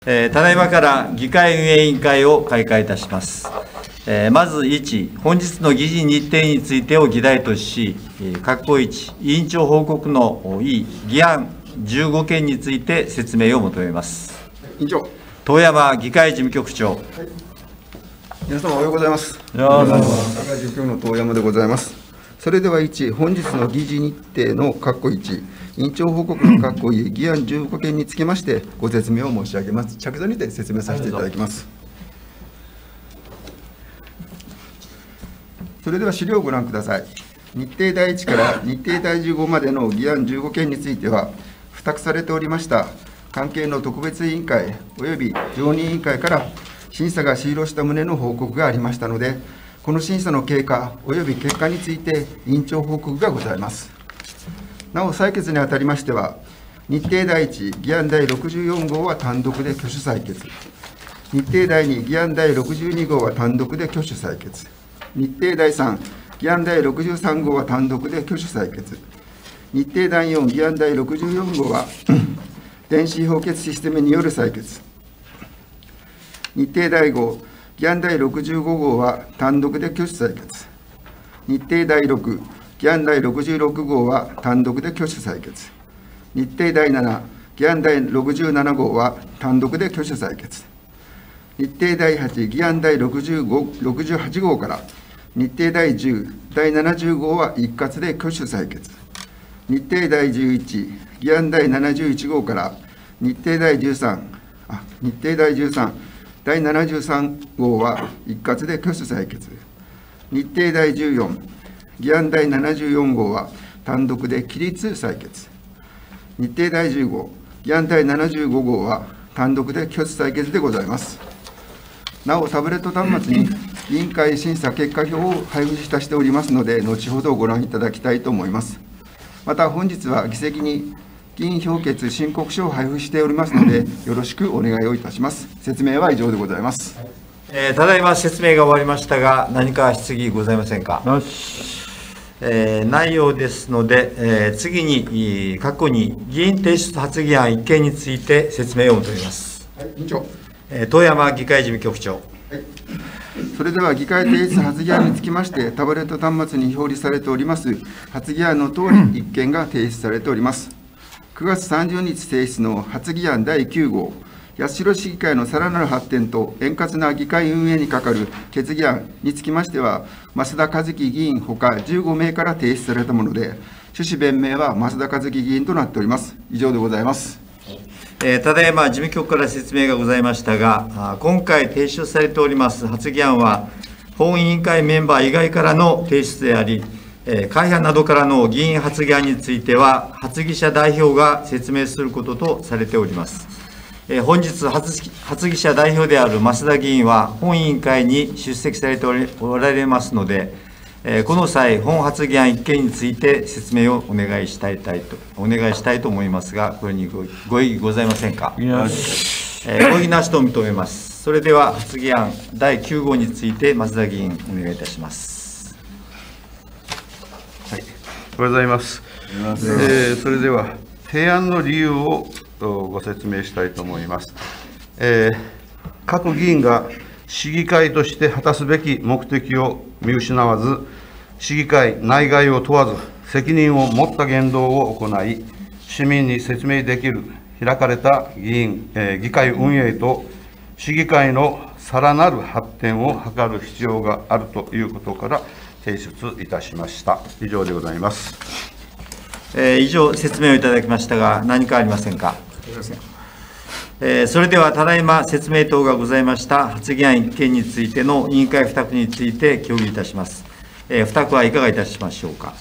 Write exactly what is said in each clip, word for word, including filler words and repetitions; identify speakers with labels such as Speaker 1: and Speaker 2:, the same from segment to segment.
Speaker 1: えー、ただいまから議会運営委員会を開会いたします。えー、まずいち、本日の議事日程についてを議題とし、括弧いち、委員長報告のい議案じゅうごけんについて説明を求めます。
Speaker 2: 委員長。
Speaker 1: 遠山議会事務局長。はい、
Speaker 2: 皆様おはようございます。議会事務局の遠山でございます。それではいち、本日の議事日程の括弧いち、委員長報告の括弧に議案じゅうごけんにつきましてご説明を申し上げます。着座にて説明させていただきます。それでは資料をご覧ください。日程だいいちから日程だいじゅうごまでの議案じゅうごけんについては、付託されておりました関係の特別委員会および常任委員会から審査が終了した旨の報告がありましたので、この審査の経過および結果について委員長報告がございます。なお、採決にあたりましては、日程だいいち、議案だいろくじゅうよんごうは単独で挙手採決、日程だいに、議案だいろくじゅうにごうは単独で挙手採決、日程だいさん、議案だいろくじゅうさんごうは単独で挙手採決、日程だいよん、議案だいろくじゅうよんごうは電子評決システムによる採決、日程だいご、議案だいろくじゅうごごうは単独で挙手採決、日程だいろく、議案だいろくじゅうろくごうは単独で挙手採決、日程だいなな、議案だいろくじゅうななごうは単独で挙手採決、日程だいはち、議案だいろくじゅうはちごうから日程だいじゅう、だいななじゅうごうは一括で挙手採決、日程だいじゅういち、議案だいななじゅういちごうから日程だいじゅうさん、あ日程だいじゅうさん、だいななじゅうさんごうは一括で挙手採決、日程だいじゅうよん、議案だいななじゅうよんごうは単独で起立採決、日程だいじゅうご、議案だいななじゅうごごうは単独で挙手採決でございます。なお、タブレット端末に委員会審査結果表を配布いたしておりますので、後ほどご覧いただきたいと思います。また、本日は議席に議員評決申告書を配布しておりますので、よろしくお願いをいたします。説明は以上でございます。
Speaker 1: えー、ただいま説明が終わりましたが、何か質疑ございませんか。えー、内容ですので、えー、次に過去に議員提出発議案いっけんについて説明を求めます。
Speaker 2: はい、委員長。
Speaker 1: えー、遠山議会事務局長。はい、
Speaker 2: それでは議会提出発議案につきまして、タブレット端末に表示されております発議案のとおり、いっけんが提出されております。くがつさんじゅうにち提出の発議案だいきゅうごう、八代市議会のさらなる発展と円滑な議会運営に係る決議案につきましては、増田一樹議員ほかじゅうごめいから提出されたもので、趣旨弁明は増田一樹議員となっております。以上でございます。
Speaker 1: えー、ただいま事務局から説明がございましたが、今回提出されております発議案は、本委員会メンバー以外からの提出であり、えー、会派などからの議員発議案については、発議者代表が説明することとされております。えー、本日発、発議者代表である増田議員は、本委員会に出席されておられますので、えー、この際、本発議案いっけんについて説明をお願いしたいと、お願いしたいと思いますが、これにご、ご異議ございませんか。えー、ご異議なしと認めます。それでは、発議案だいきゅうごうについて、増田議員、お願いいたします。
Speaker 3: はい、おはようございます。えー、それでは、提案の理由をご説明したいと思います。えー、各議員が市議会として果たすべき目的を見失わず、市議会内外を問わず、責任を持った言動を行い、市民に説明できる開かれた議員、えー、議会運営と市議会のさらなる発展を図る必要があるということから、提出いたしました。以上でございます。
Speaker 1: えー、以上、説明をいただきましたが、何かありませんか。えー、それでは、ただいま説明等がございました発議案いっけんについての委員会付託について協議いたします。えー、付託はいかがいたしましょうか。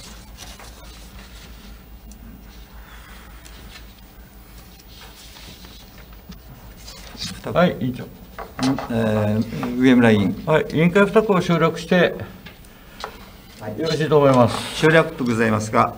Speaker 4: はい、委員長。
Speaker 1: えー、上村委員。
Speaker 4: はい、委員会付託を省略して、よろしいと思います。
Speaker 1: 省略とございますが、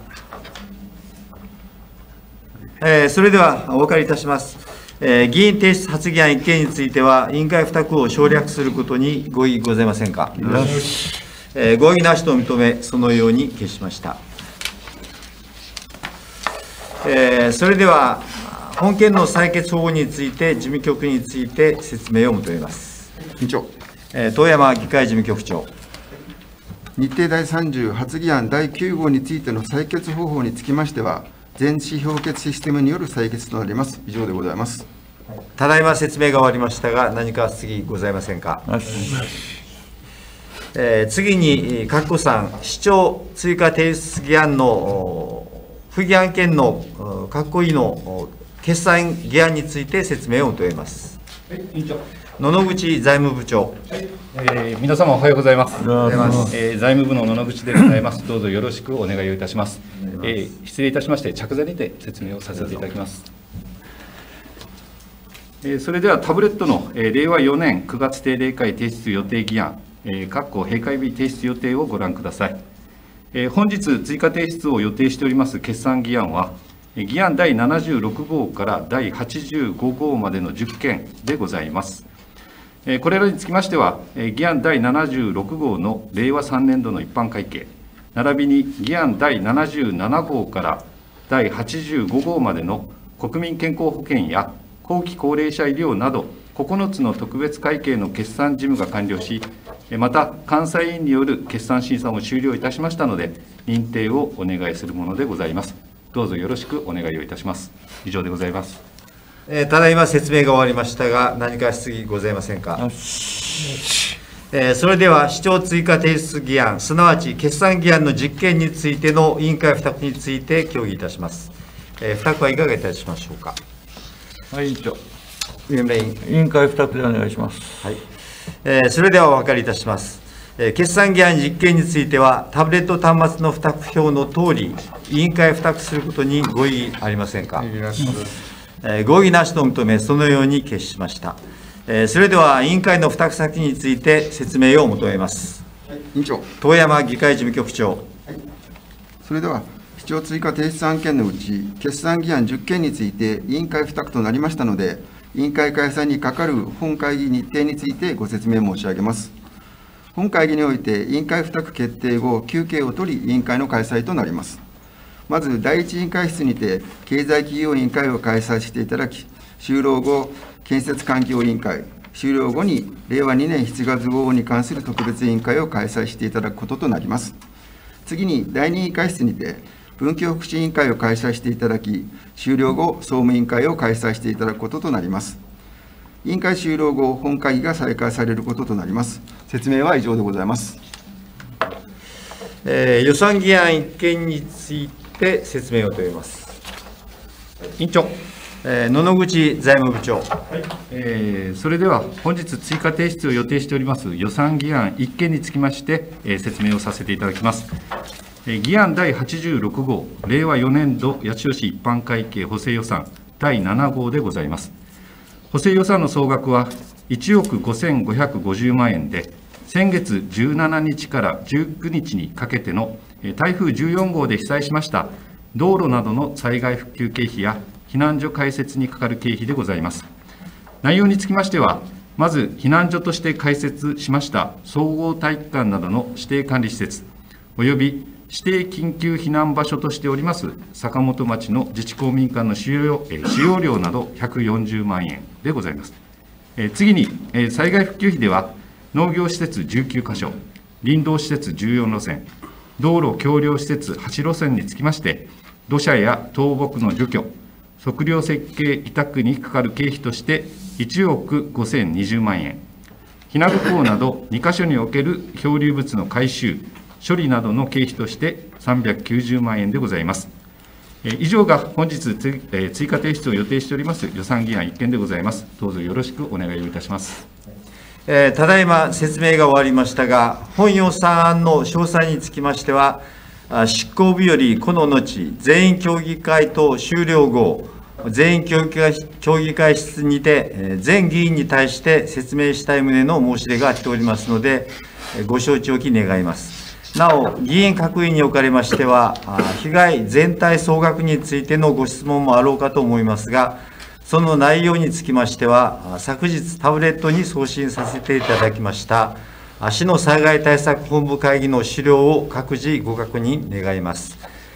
Speaker 1: えー、それではお分かりいたします。えー、議員提出発議案いっけんについては、委員会付託を省略することにご異議ございませんか。えー、ご異議なしと認め、そのように決しました。えー、それでは、 本件の採決方法について、事務局について説明を求めます。
Speaker 2: 委員長。
Speaker 1: えー遠山議会事務局長。
Speaker 2: 日程第さんじゅう発議案だいきゅう号についての採決方法につきましては、全紙評決システムによる採決となります。以上でございます。
Speaker 1: ただいま説明が終わりましたが、何か質疑ございませんか。
Speaker 4: なし。
Speaker 1: えー次に、かっこさん、市長追加提出議案のお不議案件のおかっこいいのお決算議案について説明を求めます。
Speaker 5: 委員長、
Speaker 1: 野々口財務部長。
Speaker 5: えー皆様おはようございます。
Speaker 4: おはようございます
Speaker 5: えー財務部の野々口でございます。どうぞよろしくお願いをいたします。えー失礼いたしまして、着座にて説明をさせていただきます。えーそれではタブレットの、えー令和よねんくがつ定例会提出予定議案、えー括弧閉会日提出予定をご覧ください。えー本日追加提出を予定しております決算議案は、えー議案だいななじゅうろく号からだいはちじゅうご号までのじゅっけんでございます。えーこれらにつきましては、えー議案だいななじゅうろく号の令和さんねん度の一般会計、並びに議案だいななじゅうなな号からだいはちじゅうご号までの国民健康保険や後期高齢者医療などここのつの特別会計の決算事務が完了し、えーまた監査委員による決算審査も終了いたしましたので、認定をお願いするものでございます。どうぞよろしくお願いをいたします。以上でございます。
Speaker 1: えーただいま説明が終わりましたが、何か質疑ございませんか。
Speaker 4: なし。
Speaker 1: えーそれでは、市長追加提出議案、すなわち決算議案の実験についての委員会付託について協議いたします。えー付託はいかがいたしましょうか。
Speaker 4: はい、委員長。
Speaker 1: 上村委員。
Speaker 4: 委員会付託でお願いします。
Speaker 1: はい。えーそれではお分かりいたします。えー決算議案実験については、タブレット端末の付託表のとおり、委員会付託することにご異議ありませんか。えー合議なしと認め、そのように決しました。えーそれでは、委員会の付託先について説明を求めます。
Speaker 2: 委員長。
Speaker 1: 遠山議会事務局長。
Speaker 2: それでは、市長追加提出案件のうち、決算議案じゅっけんについて委員会付託となりましたので、委員会開催に係る本会議日程についてご説明申し上げます。本会議において委員会付託決定後、休憩を取り、委員会の開催となります。まず、だいいち委員会室にて、経済企業委員会を開催していただき、終了後、建設環境委員会、終了後に、れいわにねんしちがつ号に関する特別委員会を開催していただくこととなります。次に、だいに委員会室にて、文教福祉委員会を開催していただき、終了後、総務委員会を開催していただくこととなります。委員会終了後、本会議が再開されることとなります。説明は以上でございます。
Speaker 1: えー予算議案一件について説明を求めます。
Speaker 5: 委員長。
Speaker 1: えー野々口財務部長。
Speaker 5: えーそれでは本日追加提出を予定しております予算議案いっ件につきまして、えー説明をさせていただきます。えー議案だいはちじゅうろく号、れいわよねん度八千代市一般会計補正予算だいなな号でございます。補正予算の総額はいちおくごせんごひゃくごじゅう万円で、先月じゅうしちにちからじゅうくにちにかけてのえー台風じゅうよん号で被災しました道路などの災害復旧経費や避難所開設にかかる経費でございます。内容につきましては、まず避難所として開設しました総合体育館などの指定管理施設、および指定緊急避難場所としております坂本町の自治公民館の使用えー使用料などひゃくよんじゅうまんえんでございます。えー次に、えー災害復旧費では、農業施設じゅうきゅうかしょ、林道施設じゅうよんろせん、道路橋梁施設はちろせんにつきまして、土砂や倒木の除去、測量設計委託にかかる経費としていちおくごせんにじゅうまんえん、ひなぶ港などにかしょにおける漂流物の回収、処理などの経費としてさんびゃくきゅうじゅうまんえんでございます。えー以上が本日追えー追加提出を予定しております予算議案いっ件でございます。どうぞよろしくお願いをいたします。
Speaker 1: えーただいま説明が終わりましたが、本予算案の詳細につきましては、あ執行日よりこの後、全員協議会等終了後、全員協議会協議会室にて、えー全議員に対して説明したい旨の申し出が来ておりますので、えーご承知おき願います。なお、議員各位におかれましては、あ被害全体総額についてのご質問もあろうかと思いますが、その内容につきましては、昨日タブレットに送信させていただきました、市の災害対策本部会議の資料を各自ご確認願います。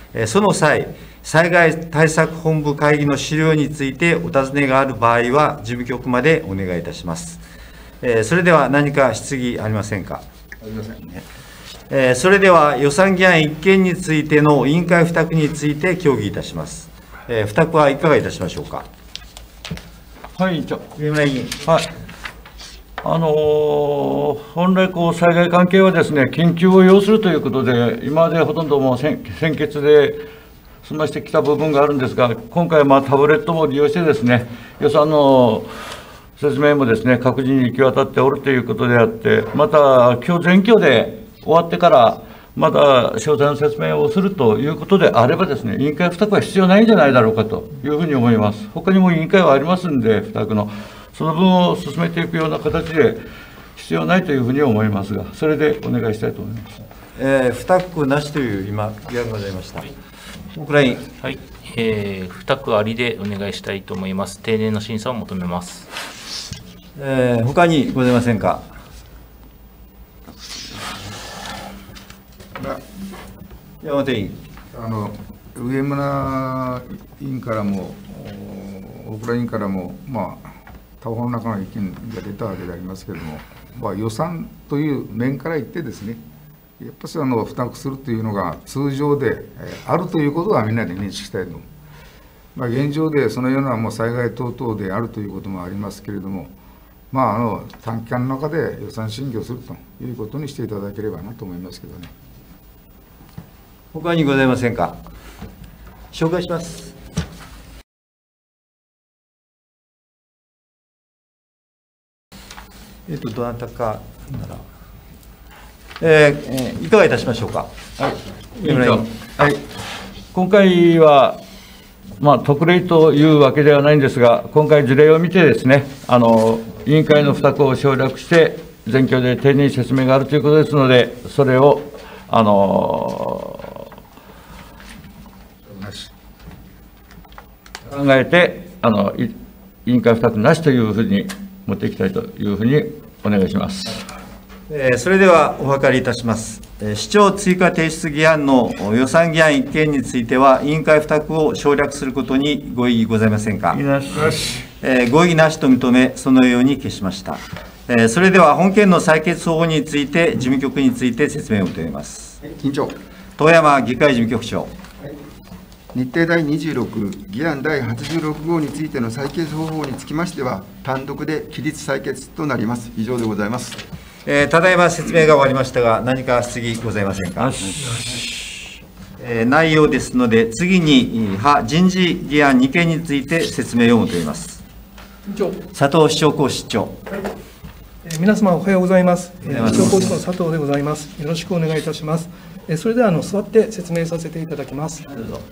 Speaker 1: その際、災害対策本部会議の資料についてお尋ねがある場合は、事務局までお願いいたします。それでは何か質疑ありませんか。
Speaker 2: ありませんね。
Speaker 1: それでは予算議案一件についての委員会付託について協議いたします。付託はいかがいたしましょうか。
Speaker 4: はい、じゃあ
Speaker 1: 上村委員。
Speaker 4: はい。あのー本来こう、災害関係はですね、緊急を要するということで、今までほとんどもう先先決で済ましてきた部分があるんですが、今回はまあタブレットも利用してですね、予算の説明もですね、各自に行き渡っておるということであって、また、今日全挙で終わってから、また詳細の説明をするということであればですね、委員会付託は必要ないんじゃないだろうかというふうに思います。他にも委員会はありますんで、付託の。その分を進めていくような形で必要ないというふうに思いますが、それでお願いしたいと思います。
Speaker 1: えー、付託なしという今、議案がございました。大倉委員。
Speaker 6: はい、えー、付託ありでお願いしたいと思います。丁寧な審査を求めます。
Speaker 1: えー、他にございませんか。山本委員。
Speaker 7: あの上村委員からも、大倉委員からも、まあ、他方の中の意見が出たわけでありますけれども、まあ、予算という面から言ってですね、やっぱりあの付託するというのが通常であるということはみんなで認識したいと思う。まあ、現状でそのようなもう災害等々であるということもありますけれども、まあ、あの短期間の中で予算審議をするということにしていただければなと思いますけどね。
Speaker 1: 他にございませんか。紹介します。えっと、どなたかなら、えーえー、いかがいたしましょうか。
Speaker 4: はい、委員長、はい、今回は、まあ、特例というわけではないんですが、今回、事例を見てですね、あの委員会の付託を省略して、全挙で丁寧に説明があるということですので、それを、あの考えてあの、委員会付託なしというふうに持っていきたいというふうにお願いします。
Speaker 1: えー、それではお諮りいたします。えー、市長追加提出議案の予算議案一件については、委員会付託を省略することにご異議ございませんか。
Speaker 4: なし。
Speaker 1: えー、ご異議なしと認め、そのように消しました。えー、それでは本件の採決方法について、事務局について説明を求めます。
Speaker 2: 委員長。
Speaker 1: 遠山議会事務局長。
Speaker 2: 日程第にじゅうろく議案第はちじゅうろく号についての採決方法につきましては、単独で起立採決となります。以上でございます。
Speaker 1: えー、ただいま説明が終わりましたが、何か質疑ございませんか。えー、内容ですので、次に派人事議案に件について説明を求めます。佐藤市長公室長。
Speaker 8: えー、皆様おはようございます。市長公室の佐藤でございます。よろしくお願いいたします。えー、それではあの座って説明させていただきます。どうぞ。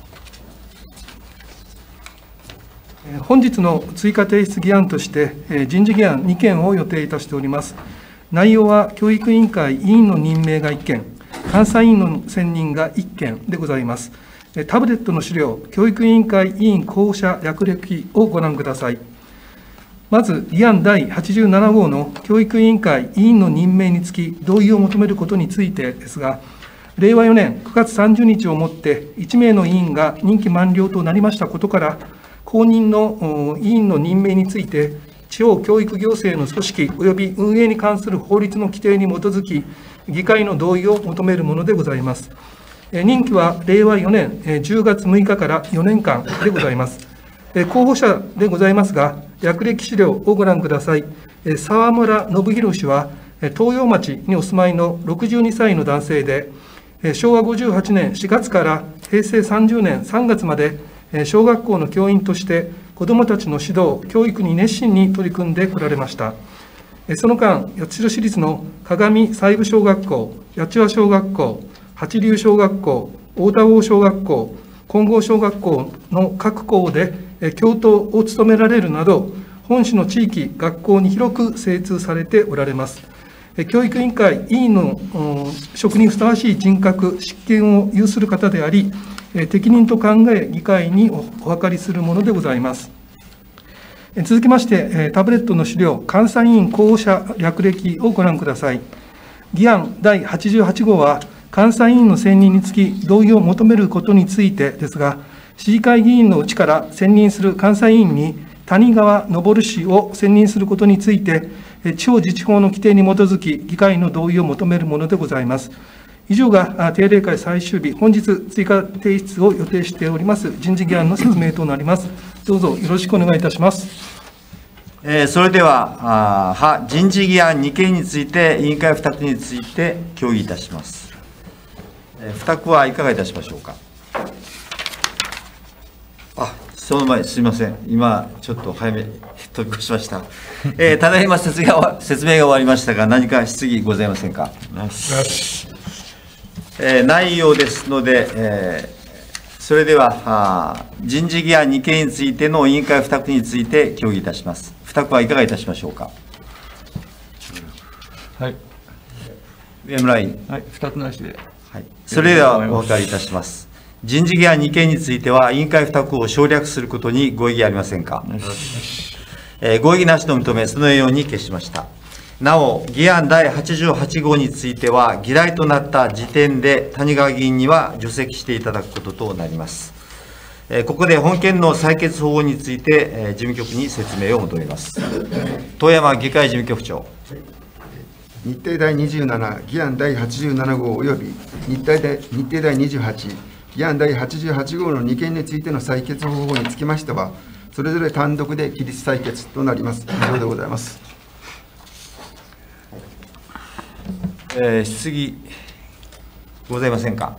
Speaker 8: 本日の追加提出議案として、人事議案に件を予定いたしております。内容は、教育委員会委員の任命がいっ件、監査委員の選任がいっ件でございます。タブレットの資料、教育委員会委員候補者略歴をご覧ください。まず、議案第はちじゅうなな号の教育委員会委員の任命につき、同意を求めることについてですが、れいわよねんくがつさんじゅうにちをもっていち名の委員が任期満了となりましたことから、後任の委員の任命について、地方教育行政の組織及び運営に関する法律の規定に基づき、議会の同意を求めるものでございます。任期はれいわよねんじゅうがつむいかからよねんかんでございます。候補者でございますが、略歴資料をご覧ください。沢村信弘氏は、東洋町にお住まいのろくじゅうにさいの男性で、しょうわごじゅうはちねんしがつからへいせいさんじゅうねんさんがつまで、小学校の教員として子どもたちの指導、教育に熱心に取り組んでこられました。その間、八代市立の鏡西部小学校、八千和小学校、八流小学校、大田郷小学校、金剛小学校の各校で教頭を務められるなど、本市の地域、学校に広く精通されておられます。教育委員会委員の職にふさわしい人格、執権を有する方であり、適任と考え、議会にお諮りするものでございます。続きまして、タブレットの資料、監査委員候補者略歴をご覧ください。議案第はちじゅうはち号は、 監査委員の選任につき同意を求めることについてですが、市議会議員のうちから選任する監査委員に谷川昇氏を選任することについて、地方自治法の規定に基づき、議会の同意を求めるものでございます。以上が定例会最終日、本日追加提出を予定しております人事議案の説明となります。どうぞよろしくお願いいたします。
Speaker 1: えー、それでは、あ人事議案にけんについて、委員会付託について協議いたします。えー、付託はいかがいたしましょうか。あ、その前、すみません、今、ちょっと早め、飛び越しました。えー、ただいま説明が説明が終わりましたが、何か質疑ございませんか。えー、内容ですので、えー、それではあ人事議案にけんについての委員会付託について協議いたします。付託はいかがいたしましょうか。
Speaker 4: はい。
Speaker 1: 上村委員。
Speaker 4: はい、付託なしで。
Speaker 1: はい。それではお分かりいたします。人事議案にけんについては、委員会付託を省略することにご異議ありませんか。えー、ご異議なしと認め、そのように決しました。なお、議案だいはちじゅうはち号については、議題となった時点で、谷川議員には除籍していただくこととなります。えー、ここで本件の採決方法について、えー、事務局に説明を求めます。遠山議会事務局長。
Speaker 2: 日程第にじゅうなな、議案だいはちじゅうなな号および日程第日程第にじゅうはち、議案だいはちじゅうはち号のにけんについての採決方法につきましては、それぞれ単独で起立採決となります。以上でございます。
Speaker 1: えー、質疑ございませんか。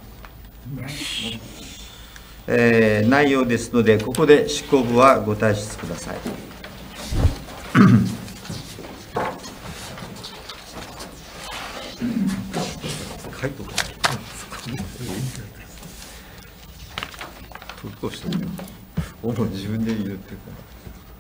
Speaker 1: えー、内容ですので、ここで執行部はご退出ください。自分で言ってるから。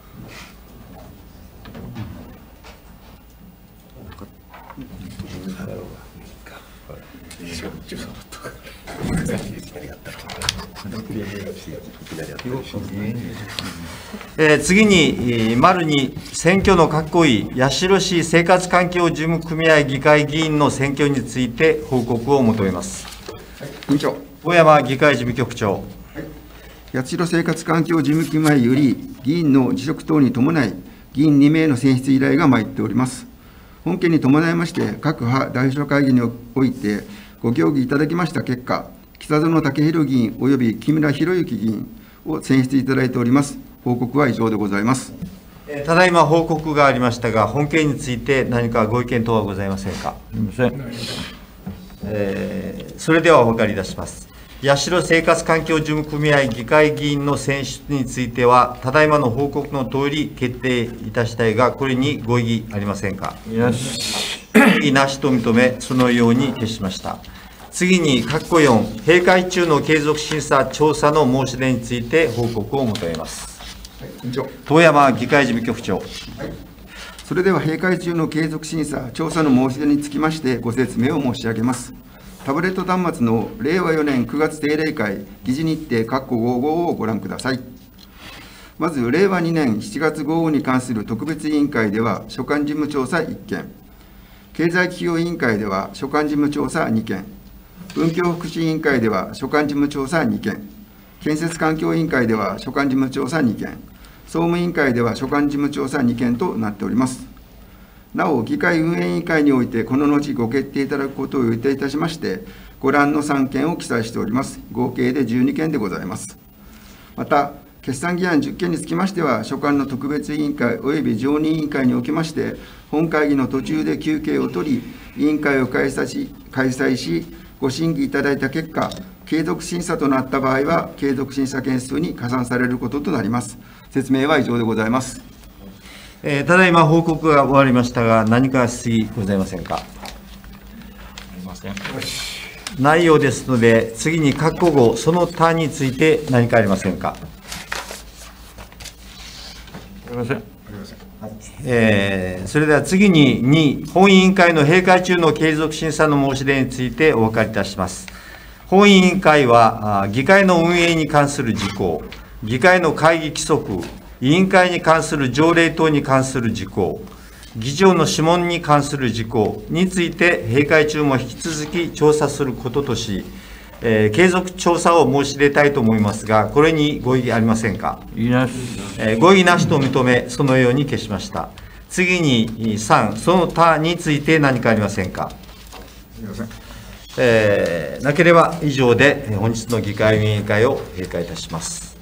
Speaker 1: えー、次に、丸に選挙の各位、八代市生活環境事務組合議会議員の選挙について報告を求めます。
Speaker 2: 委員長。
Speaker 1: 大山議会事務局長。
Speaker 2: 八代生活環境事務組合より、議員の辞職等に伴い、議員に名の選出依頼が参っております。本件に伴いまして、各派代表会議において、ご協議いただきました結果、北園武弘議員および木村博之議員を選出いただいております。報告は以上でございます。
Speaker 1: ただいま報告がありましたが、本件について何かご意見等はございませんか。
Speaker 4: すみません。
Speaker 1: えー、それではお分かりいたします。八代生活環境事務組合議会議員の選出については、ただいまの報告のとおり決定いたしたいが、これにご異議ありませんか。
Speaker 4: よし。
Speaker 1: 異議なしと認め、そのように決しました。次に、括弧よん、閉会中の継続審査調査の申し出について報告を求めます。
Speaker 2: はい、委員長。
Speaker 1: 遠山議会事務局長。はい、
Speaker 2: それでは、閉会中の継続審査調査の申し出につきまして、ご説明を申し上げます。タブレット端末のれいわよねんくがつ定例会議事日程括弧ご号をご覧ください。まず、れいわにねんしちがつ豪雨に関する特別委員会では、所管事務調査いっけん、経済企業委員会では、所管事務調査にけん、文教福祉委員会では、所管事務調査にけん、建設環境委員会では、所管事務調査にけん、総務委員会では、所管事務調査にけんとなっております。なお、議会運営委員会において、この後ご決定いただくことを予定いたしまして、ご覧のさんけんを記載しております。合計でじゅうにけんでございます。また、決算議案じゅっけんにつきましては、所管の特別委員会および常任委員会におきまして、本会議の途中で休憩を取り、委員会を開催し、開催しご審議いただいた結果、継続審査となった場合は、継続審査件数に加算されることとなります。説明は以上でございます。
Speaker 1: えー、ただいま報告が終わりましたが、何か質疑ございませんか。あ
Speaker 6: りません。
Speaker 1: 内容ですので、次に括弧ご、その他について何かありませんか。
Speaker 4: ありません。
Speaker 1: えー、それでは次にに、本委員会の閉会中の継続審査の申し出についてお分かりいたします。本委員会は、議会の運営に関する事項、議会の会議規則、委員会に関する条例等に関する事項、 議場の諮問に関する事項について、閉会中も引き続き調査することとし、えー、継続調査を申し入れたいと思いますが、これにご異議ありませんか。
Speaker 4: いいなし。
Speaker 1: えー、ご異議なしと認め、そのように消しました。次にさん、その他について何かありませんか。
Speaker 7: すみません。
Speaker 1: えー、なければ以上で、本日の議会運営委員会を閉会いたします。